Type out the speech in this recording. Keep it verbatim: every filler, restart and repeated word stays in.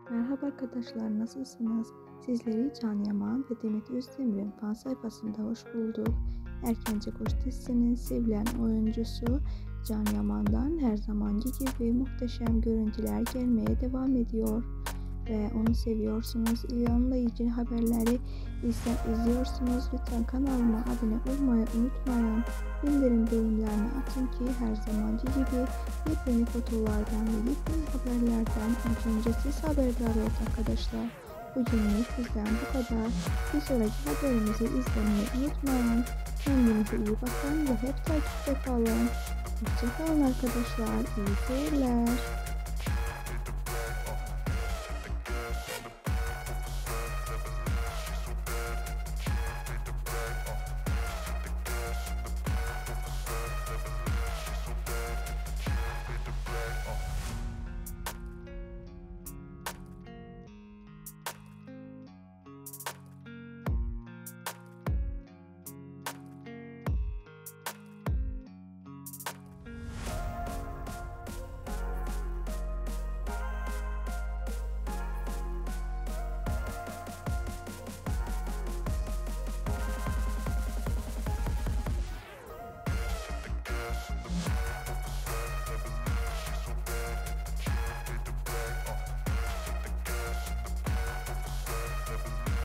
Merhaba arkadaşlar, nasılsınız? Sizleri Can Yaman ve Demet Özdemir'in fan sayfasında hoş bulduk. Erkence Kuş dizisinin sevilen oyuncusu Can Yaman'dan her zamanki gibi muhteşem görüntüler gelmeye devam ediyor. Ve onu seviyorsunuz, ilhamlayıcı haberleri izle, izliyorsunuz. Lütfen kanalıma abone olmayı unutmayın. Bildirim bölümlerini açın ki her zamanki gibi yepyeni fotoğraflardan ve yepyeni haberlerden ilk önce siz haberdar olun arkadaşlar. Bugünlük bizden bu kadar. Bir sonraki haberimizi izlemeyi unutmayın. Kendinize iyi bakın ve hep takipte kalın. Hoşçakalın arkadaşlar. İyi seyirler.